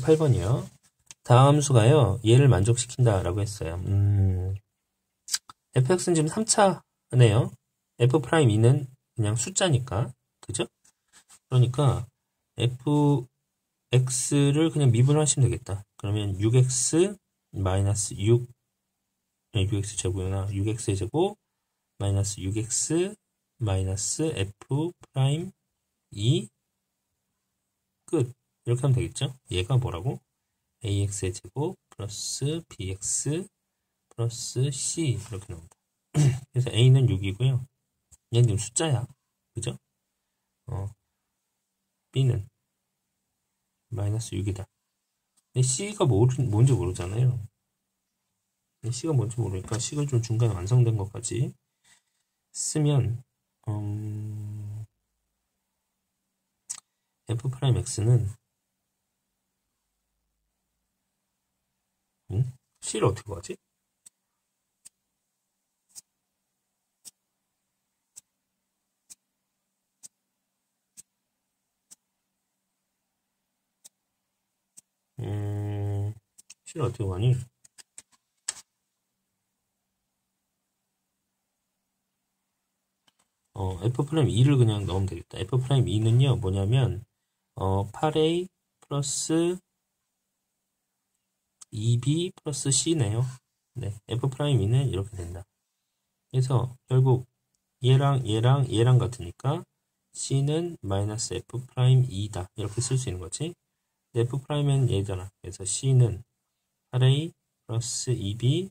8번이요. 다음 수가요. 얘를 만족시킨다라고 했어요. fx는 지금 3차네요. f'2는 그냥 숫자니까. 그죠? 그러니까 fx를 그냥 미분하시면 되겠다. 그러면 6x 마이너스 6, 6x 제곱이나 6x의 제곱 마이너스 6x 마이너스 f'2 끝. 이렇게 하면 되겠죠? 얘가 뭐라고? ax의 제곱 플러스 bx 플러스 c 이렇게 나온다. 그래서 a는 6이고요. 얘는 지금 숫자야. 그죠? b는 마이너스 6이다. 근데 c가 뭔지 모르잖아요. c가 뭔지 모르니까 c가 좀 중간에 완성된 것까지 쓰면 f'x는 c를 어떻게 구하지? c를 어떻게 구하니? f'2를 그냥 넣으면 되겠다. f'2는요, 뭐냐면, 8a 플러스 2b 플러스 c네요. 네, f'2는 이렇게 된다. 그래서 결국 얘랑 같으니까 c는 마이너스 f'2다. 이렇게 쓸 수 있는 거지. f'은 얘잖아. 그래서 c는 8a 플러스 2b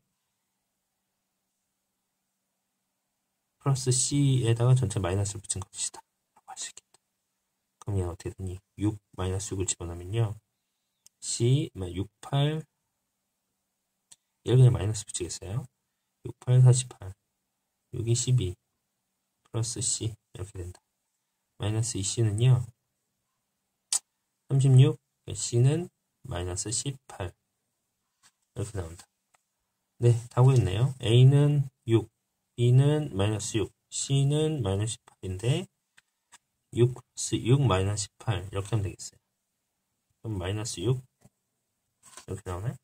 플러스 c에다가 전체 마이너스를 붙인 것이다. 라고 할 수 있겠다. 그럼 얘는 어떻게 되니? 6 마이너스 6을 집어넣으면요. c 6, 8 얘를 그냥 마이너스 붙이겠어요. 6, 8, 48 6이 12 플러스 c 이렇게 된다. 마이너스 2c는요. 36 c는 마이너스 18 이렇게 나온다. 네, 다 구했네요. a는 6 b는 마이너스 6 c는 마이너스 18인데 6 플러스 6 마이너스 18 이렇게 하면 되겠어요. 그럼 마이너스 6 이렇게 나오나요?